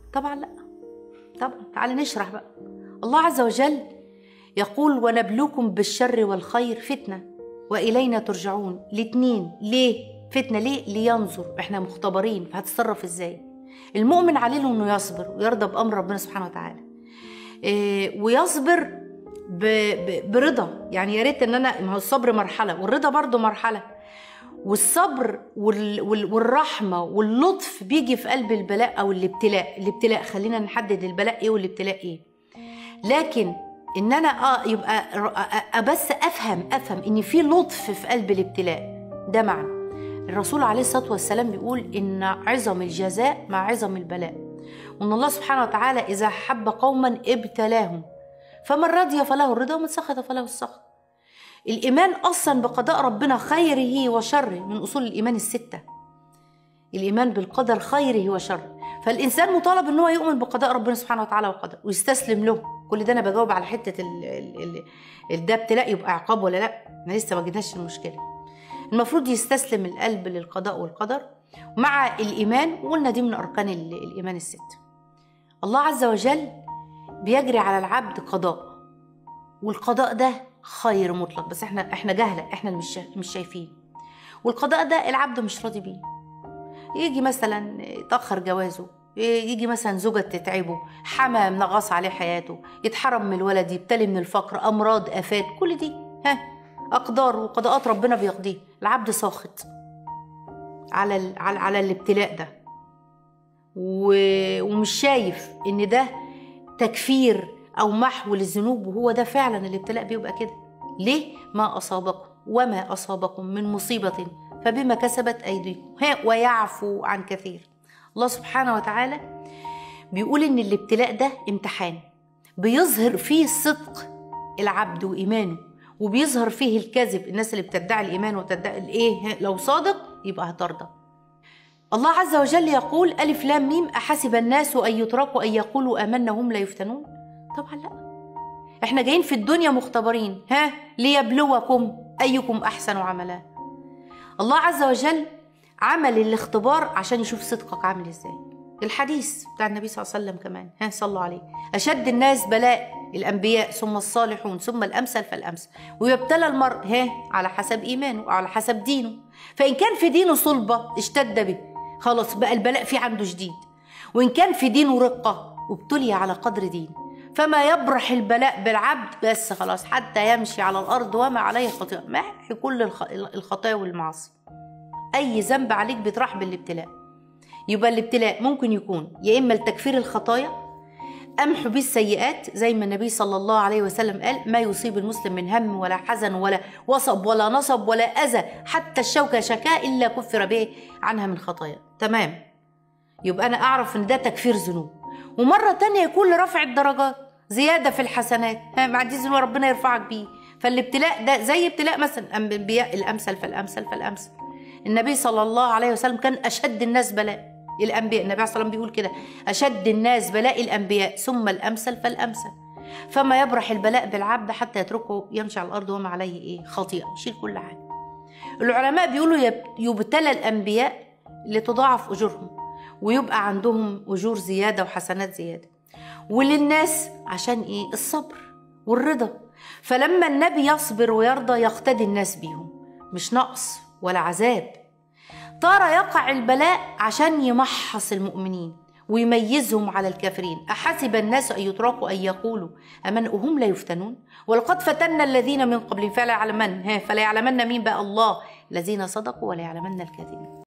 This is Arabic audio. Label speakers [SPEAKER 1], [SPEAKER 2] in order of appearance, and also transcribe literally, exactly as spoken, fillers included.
[SPEAKER 1] طبعا لا. طبعا تعالى نشرح بقى. الله عز وجل يقول ونبلوكم بالشر والخير فتنة وإلينا ترجعون. الاتنين ليه فتنة؟ ليه؟ لينظر احنا مختبرين فهتتصرف ازاي. المؤمن عليه له انه يصبر ويرضى بأمر ربنا سبحانه وتعالى إيه ويصبر ب... ب... برضا. يعني يا ريت ان انا، ما هو الصبر مرحلة والرضا برضو مرحلة، والصبر وال... وال... والرحمة واللطف بيجي في قلب البلاء او الابتلاء. الابتلاء خلينا نحدد البلاء ايه والابتلاء ايه. لكن ان انا اه يبقى بس افهم افهم ان في لطف في قلب الابتلاء، ده معنى. الرسول عليه الصلاه والسلام بيقول ان عظم الجزاء مع عظم البلاء، وان الله سبحانه وتعالى اذا حب قوما ابتلاهم فمن رضي فله الرضا ومن سخط فله السخط. الايمان اصلا بقضاء ربنا خيره وشره من اصول الايمان السته. الايمان بالقدر خيره وشره، فالانسان مطالب ان هو يؤمن بقضاء ربنا سبحانه وتعالى وقدره ويستسلم له. كل ده انا بجاوب على حته ال ال ال ده ابتلاء يبقى عقاب ولا لا، احنا لسه ما جيناش المشكله. المفروض يستسلم القلب للقضاء والقدر مع الايمان، وقلنا دي من اركان الايمان الست. الله عز وجل بيجري على العبد قضاء، والقضاء ده خير مطلق، بس احنا احنا جهله، احنا اللي مش مش شايفين. والقضاء ده العبد مش راضي بيه. يجي مثلا يتاخر جوازه، يجي مثلا زوجة تتعبه، حما منغص عليه حياته، يتحرم من الولد، يبتلي من الفقر، امراض، افات، كل دي ها اقدار وقضاءات ربنا بيقضيه. العبد ساخط على ال... على على الابتلاء ده و... ومش شايف ان ده تكفير او محو للذنوب، وهو ده فعلا الابتلاء بيبقى كده. ليه؟ ما اصابكم وما اصابكم من مصيبة فبما كسبت ايديكم ويعفو عن كثير. الله سبحانه وتعالى بيقول ان الابتلاء ده امتحان بيظهر فيه صدق العبد وايمانه، وبيظهر فيه الكذب، الناس اللي بتدعي الايمان وتدعي الايه، لو صادق يبقى هترضى. الله عز وجل يقول الف لام ميم احسب الناس ان يتركوا ان يقولوا امنا وهم لا يفتنون. طبعا لا، احنا جايين في الدنيا مختبرين ها ليبلوكم ايكم احسن عملا. الله عز وجل عمل الاختبار عشان يشوف صدقك عامل ازاي. الحديث بتاع النبي صلى الله عليه وسلم كمان، ها صلوا عليه، اشد الناس بلاء الانبياء ثم الصالحون ثم الامثل فالامثل، ويبتلى المرء ها على حسب ايمانه وعلى حسب دينه. فان كان في دينه صلبه اشتد به، خلاص بقى البلاء في عنده شديد، وان كان في دينه رقه وابتلي على قدر دين، فما يبرح البلاء بالعبد بس خلاص حتى يمشي على الارض وما عليه خطيئه، محي كل الخطايا والمعاصي. اي ذنب عليك بيطرح بالابتلاء. يبقى الابتلاء ممكن يكون يا اما لتكفير الخطايا، امحو به السيئات زي ما النبي صلى الله عليه وسلم قال ما يصيب المسلم من هم ولا حزن ولا وصب ولا نصب ولا اذى حتى الشوكه شكاء الا كفر به عنها من خطايا. تمام، يبقى انا اعرف ان ده تكفير ذنوب. ومره تانية يكون لرفع الدرجات، زياده في الحسنات، ها مع دي ذنوب ربنا يرفعك بيه. فالابتلاء ده زي ابتلاء مثلا الانبياء، الامثل فالامثل فالامثل. النبي صلى الله عليه وسلم كان أشد الناس بلاء الأنبياء، النبي عليه الصلاة والسلام بيقول كده أشد الناس بلاء الأنبياء ثم الأمثل فالأمثل. فما يبرح البلاء بالعبد حتى يتركه يمشي على الأرض وما عليه إيه خطيئة، يشيل كل حاجة. العلماء بيقولوا يبتلى الأنبياء لتضاعف أجورهم ويبقى عندهم أجور زيادة وحسنات زيادة، وللناس عشان إيه؟ الصبر والرضا. فلما النبي يصبر ويرضى يقتدي الناس بيهم، مش نقص ولا عذاب. ترى يقع البلاء عشان يمحص المؤمنين ويميزهم على الكافرين. أحسب الناس أن يتركوا أن يقولوا آمنا وهم لا يفتنون ولقد فتنا الذين من قبلهم فلا يعلمن ها فلا يعلمن مين بقى الله الذين صدقوا ولا يعلمن الكاذبين.